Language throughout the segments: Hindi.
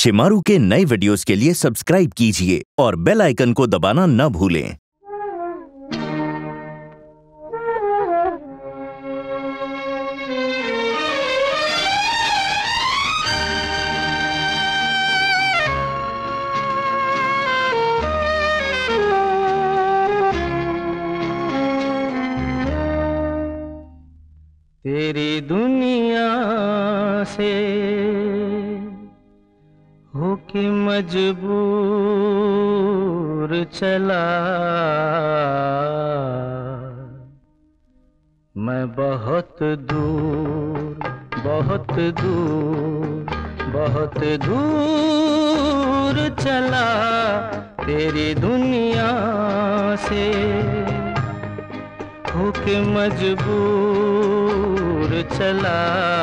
शिमारू के नए वीडियोस के लिए सब्सक्राइब कीजिए और बेल आइकन को दबाना न भूलें। तेरी दुनिया से होके मजबूर चला मैं बहुत दूर बहुत दूर बहुत दूर चला तेरी दुनिया से होके मजबूर चला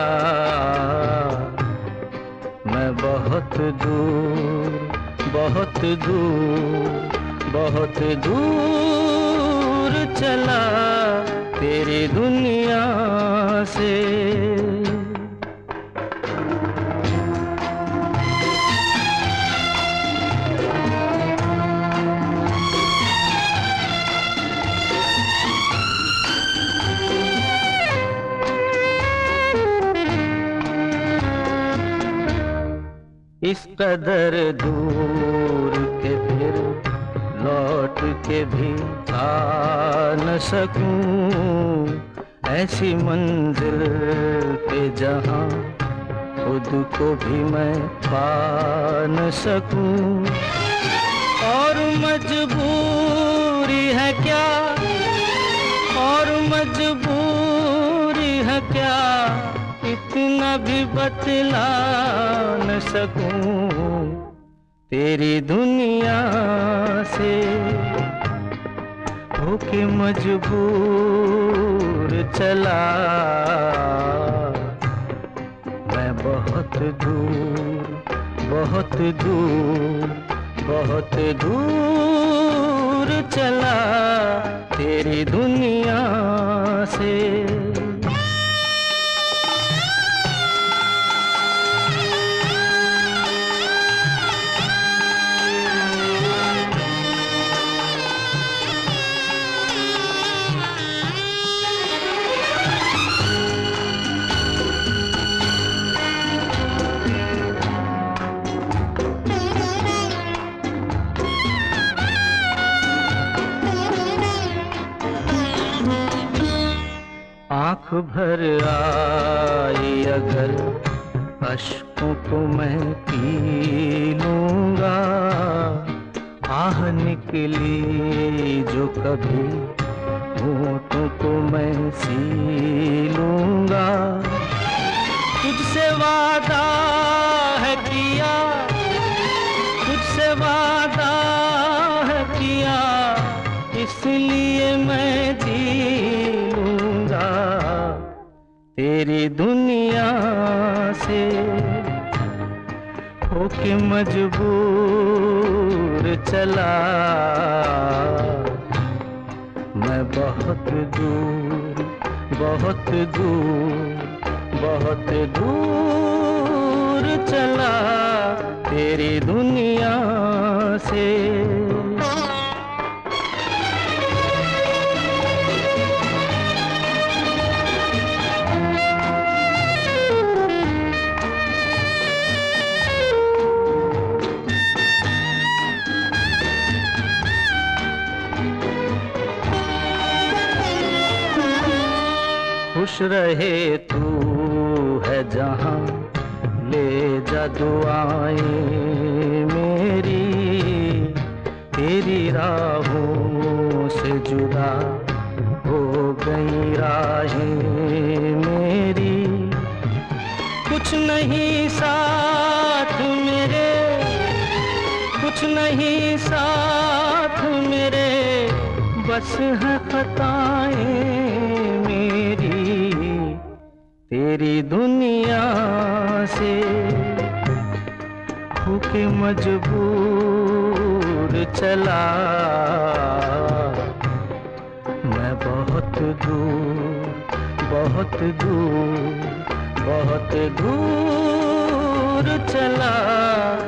मैं बहुत दूर बहुत दूर बहुत दूर चला तेरी दुनिया से। इस कदर दूर के फिर लौट के भी आ न सकूं ऐसी मंजिल पे जहां खुद को भी मैं पा न सकूं। और मजबूरी है क्या और मजबूरी है क्या इतना भी बतला न सकूं तेरी दुनिया से होके मजबूर चला मैं बहुत दूर बहुत दूर बहुत दूर चला तेरी दुनिया से। आँख भर आई अगर अश्कों को मैं पी लूँगा आह निकली जो कभी होठों को मैं सी लूँगा। तुझसे वादा है किया तुझसे वादा है किया इसलिए मैं जी तेरी दुनिया से होके मजबूर चला मैं बहुत दूर बहुत दूर बहुत दूर चला तेरी दुनिया से। खुश रहे तू है जहां ले जा दुआएं मेरी तेरी राहों से जुदा हो गई राहें मेरी। कुछ नहीं साथ मेरे कुछ नहीं साथ मेरे बस है खताएं मेरी तेरी दुनिया से होके मजबूर चला मैं बहुत दूर बहुत दूर बहुत दूर चला